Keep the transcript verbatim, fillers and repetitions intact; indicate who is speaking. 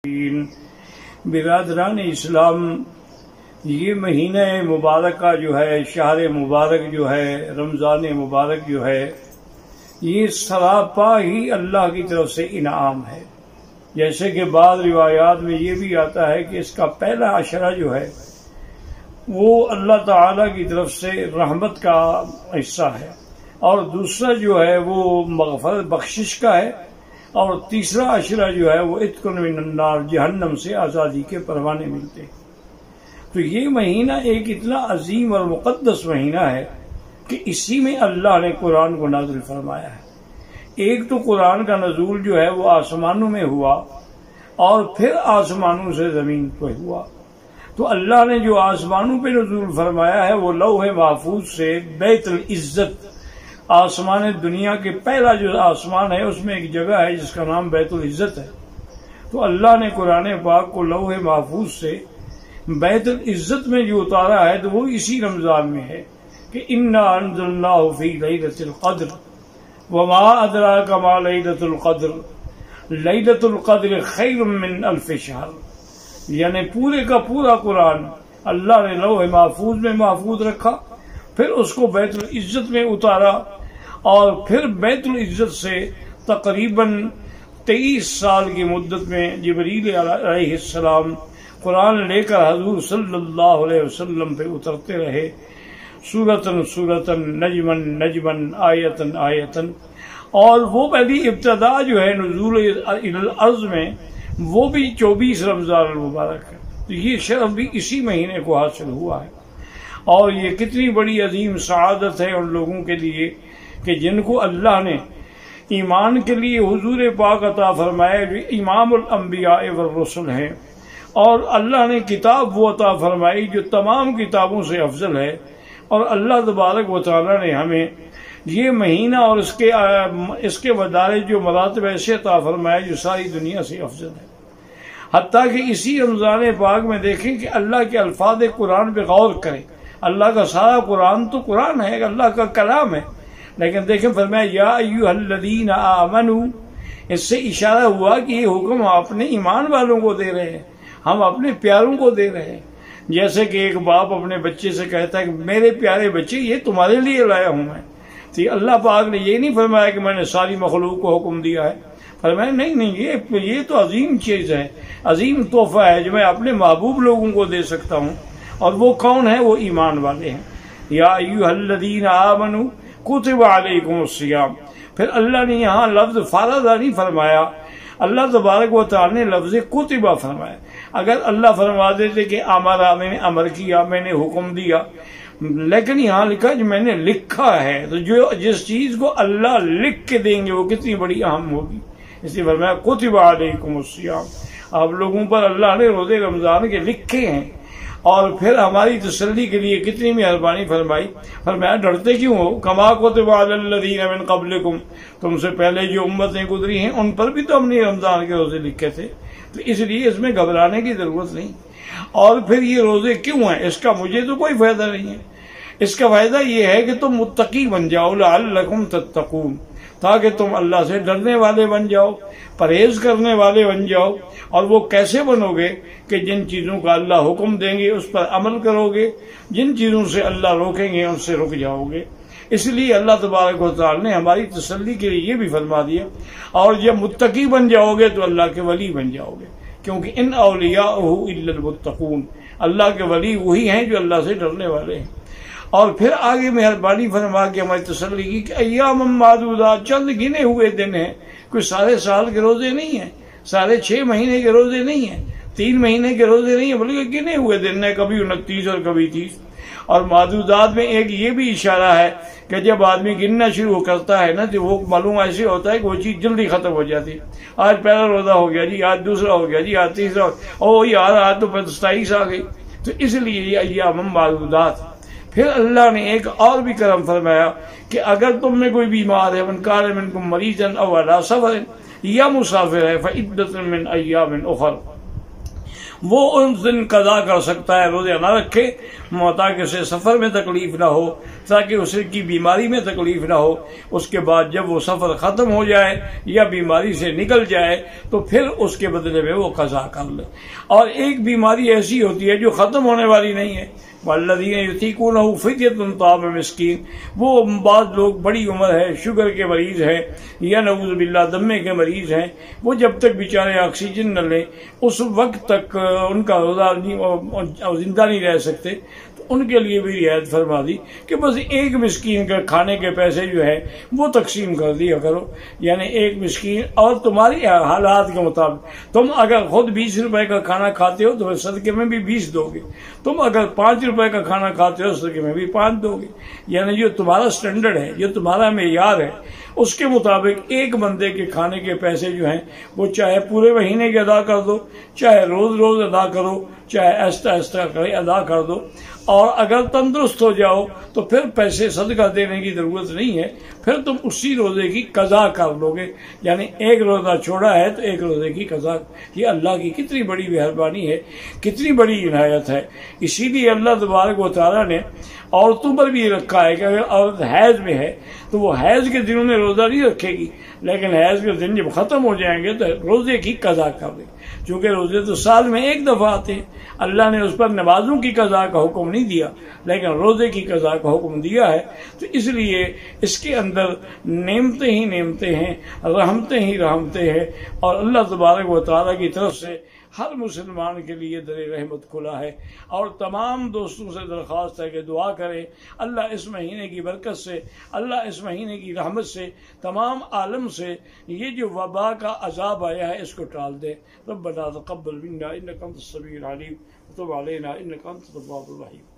Speaker 1: برادران اسلام، یہ مہینہ مبارکہ جو ہے، شہر مبارک جو ہے، رمضان مبارک جو ہے، یہ سراپا ہی اللہ کی طرف سے انعام ہے۔ جیسے کہ بعض روایات میں یہ بھی آتا ہے کہ اس کا پہلا عشرہ جو ہے وہ اللہ تعالی کی طرف سے رحمت کا حصہ ہے، اور دوسرا جو ہے وہ مغفرت بخشش کا ہے، اور تیسرا عشرہ جو ہے وہ عتق من النار، جہنم سے آزادی کے پروانے ملتے ہیں۔ تو یہ مہینہ ایک اتنا عظیم اور مقدس مہینہ ہے کہ اسی میں اللہ نے قرآن کو نازل فرمایا ہے۔ ایک تو قرآن کا نزول جو ہے وہ آسمانوں میں ہوا، اور پھر آسمانوں سے زمین پہ ہوا۔ تو اللہ نے جو آسمانوں پہ نزول فرمایا ہے وہ لوح محفوظ سے بیت العزت، آسمان دنیا کے پہلا جو آسمان ہے اس میں ایک جگہ ہے جس کا نام بیت العزت ہے۔ تو اللہ نے قرآن پاک کو لوح محفوظ سے بیت العزت میں جو اتارا ہے تو وہ اسی رمضان میں ہے کہ انا انزلناہ فی لیلۃ القدر وما ادراک ما لیلۃ القدر لیلۃ القدر خیر من الف شہر۔ یعنی پورے کا پورا قرآن اللہ نے لوح محفوظ میں محفوظ رکھا، پھر اس کو بیت العزت میں اتارا، اور پھر بیت العزت سے تقریباً تیئیس سال کی مدت میں جبریل علیہ السلام قرآن لے کر حضور صلی اللہ علیہ وسلم پہ اترتے رہے، سورتن سورتن، نجمن نجمن، آیتن آیتن۔ اور وہ پہلی ابتدا جو ہے نزول الی الارض میں وہ بھی چوبیس رمضان المبارک ہے۔ تو یہ شرف بھی اسی مہینے کو حاصل ہوا ہے، اور یہ کتنی بڑی عظیم سعادت ہے ان لوگوں کے لیے کہ جن کو اللہ نے ایمان کے لیے حضور پاک عطا فرمایا جو امام الانبیاء والرسل ہیں، اور اللہ نے کتاب وہ عطا فرمائی جو تمام کتابوں سے افضل ہے، اور اللہ تبارک و تعالی نے ہمیں یہ مہینہ اور اس کے اس کے مدارج جو مراتب ایسے عطا فرمائے جو ساری دنیا سے افضل ہے۔ حتیٰ کہ اسی رمضان پاک میں دیکھیں کہ اللہ کے الفاظ قرآن پہ غور کریں۔ اللہ کا سارا قرآن تو قرآن ہے، اللہ کا کلام ہے، لیکن دیکھیں فرمایا یا ایھا الذین آمنوا، اس سے اشارہ ہوا کہ یہ حکم ہم اپنے ایمان والوں کو دے رہے ہیں، ہم اپنے پیاروں کو دے رہے ہیں۔ جیسے کہ ایک باپ اپنے بچے سے کہتا ہے کہ میرے پیارے بچے یہ تمہارے لیے لایا ہوں میں۔ تو اللہ پاک نے یہ نہیں فرمایا کہ میں نے ساری مخلوق کو حکم دیا ہے، فرمایا نہیں نہیں یہ یہ تو عظیم چیز ہے، عظیم تحفہ ہے جو میں اپنے محبوب لوگوں کو دے سکتا ہوں، اور وہ کون ہے؟ وہ ایمان والے ہیں۔ یا ایھا الذین آمنوا کتب علیکم الصیام۔ پھر اللہ نے یہاں لفظ فرض نہیں فرمایا، اللہ تبارک و تعالی نے لفظ کتبہ فرمایا۔ اگر اللہ فرما دیتے کہ امرا، میں نے امر کیا، میں نے حکم دیا، لیکن یہاں لکھا جو میں نے لکھا ہے، تو جو جس چیز کو اللہ لکھ کے دیں گے وہ کتنی بڑی اہم ہوگی۔ اس لیے فرمایا کتب علیکم الصیام، آپ لوگوں پر اللہ نے روزے رمضان کے لکھے ہیں، اور پھر ہماری تسلی کے لیے کتنی مہربانی فرمائی، فرمایا ڈرتے کیوں ہو؟ کما کتب علی الذین من قبلکم، تم سے پہلے جو امتیں گزری ہیں ان پر بھی تو ہم نے رمضان کے روزے لکھے تھے، تو اس لیے اس میں گھبرانے کی ضرورت نہیں۔ اور پھر یہ روزے کیوں ہیں؟ اس کا مجھے تو کوئی فائدہ نہیں ہے، اس کا فائدہ یہ ہے کہ تم متقی بن جاؤ، لعلکم تتقون، تاکہ تم اللہ سے ڈرنے والے بن جاؤ، پرہیز کرنے والے بن جاؤ۔ اور وہ کیسے بنو گے؟ کہ جن چیزوں کا اللہ حکم دیں گے اس پر عمل کرو گے، جن چیزوں سے اللہ روکیں گے ان سے رک جاؤ گے۔ اس لیے اللہ تبارک و تعالی نے ہماری تسلی کے لیے یہ بھی فرما دیا، اور جب متقی بن جاؤ گے تو اللہ کے ولی بن جاؤ گے، کیونکہ ان اولیاءہ الا المتقون، اللہ کے ولی وہی ہیں جو اللہ سے ڈرنے والے ہیں۔ اور پھر آگے مہربانی فرما کے ہماری تسلی کی کہ ایام معدودات، چند گنے ہوئے دن ہیں، کوئی سارے سال کے روزے نہیں ہیں، سارے چھ مہینے کے روزے نہیں ہیں، تین مہینے کے روزے نہیں ہیں، بلکہ گنے ہوئے دن ہیں، کبھی انتیس اور کبھی تیس۔ اور معدودات میں ایک یہ بھی اشارہ ہے کہ جب آدمی گننا شروع کرتا ہے نا تو وہ معلوم ایسے ہوتا ہے کہ وہ چیز جلدی ختم ہو جاتی ہے۔ آج پہلا روزہ ہو گیا جی، آج دوسرا ہو گیا جی، آج تیسرا، او یار آج تو ستائیس آ گئی۔ تو اس لیے یہ ایام معدودات۔ پھر اللہ نے ایک اور بھی کرم فرمایا کہ اگر تم میں کوئی بیمار ہے، من کان منکم مریضا او علی سفر یا مسافر ہے، فعدۃ من ایام اخر، وہ ان دن قضا کر سکتا ہے، روزے نہ رکھے تاکہ اسے سفر میں تکلیف نہ ہو، تاکہ اسے کی بیماری میں تکلیف نہ ہو۔ اس کے بعد جب وہ سفر ختم ہو جائے یا بیماری سے نکل جائے تو پھر اس کے بدلے میں وہ قضا کر لے۔ اور ایک بیماری ایسی ہوتی ہے جو ختم ہونے والی نہیں ہے، والذین یطیقونہ فدیۃ طعام مسکین، وہ بعض لوگ بڑی عمر ہے، شوگر کے مریض ہیں یا نعوذ باللہ دمے کے مریض ہیں، وہ جب تک بیچارے آکسیجن نہ لیں اس وقت تک ان کا روزہ زندہ نہیں رہ سکتے، تو ان کے لیے بھی رعایت فرما دی کہ بس ایک مسکین کے کھانے کے پیسے جو ہے وہ تقسیم کر دیا کرو، یعنی ایک مسکین، اور تمہاری حالات کے مطابق تم اگر خود بیس روپے کا کھانا کھاتے ہو تو صدقے میں بھی بیس دو گے، تم اگر پانچ روپے کا کھانا کھاتے ہو صدقے میں بھی پانچ دو گے، یعنی جو تمہارا سٹینڈرڈ ہے، جو تمہارا معیار ہے، اس کے مطابق ایک بندے کے کھانے کے پیسے جو ہیں وہ چاہے پورے مہینے کے ادا کر دو، چاہے روز روز ادا کرو، چاہے ایسا ایسا کرے ادا کر دو۔ اور اگر تندرست ہو جاؤ تو پھر پیسے صدقہ دینے کی ضرورت نہیں ہے، پھر تم اسی روزے کی قضا کر لو گے، یعنی ایک روزہ چھوڑا ہے تو ایک روزے کی قضا۔ یہ اللہ کی کتنی بڑی مہربانی ہے، کتنی بڑی عنایت ہے۔ اسی لیے اللہ تبارک و تعالیٰ نے عورتوں پر بھی رکھا ہے کہ اگر عورت حیض میں ہے تو وہ حیض کے دنوں میں روزہ نہیں رکھے گی، لیکن حیض کے دن جب ختم ہو جائیں گے تو روزے کی قضا کر دے، چونکہ روزے تو سال میں ایک دفعہ آتے ہیں۔ اللہ نے اس پر نمازوں کی قضا کا حکم نہیں دیا لیکن روزے کی قضا کا حکم دیا ہے، تو اس لیے اس کے اندر نعمتیں ہی نعمتیں ہیں، رحمتیں ہی رحمتیں ہیں، اور اللہ تبارک و تعالیٰ کی طرف سے ہر مسلمان کے لیے در رحمت کھلا ہے۔ اور تمام دوستوں سے درخواست ہے کہ دعا کریں اللہ اس مہینے کی برکت سے، اللہ اس مہینے کی رحمت سے تمام عالم سے یہ جو وبا کا عذاب آیا ہے اس کو ٹال دے۔ ربنا تقبل منا انک انت السمیع العلیم وتب علینا انک انت التواب الرحیم۔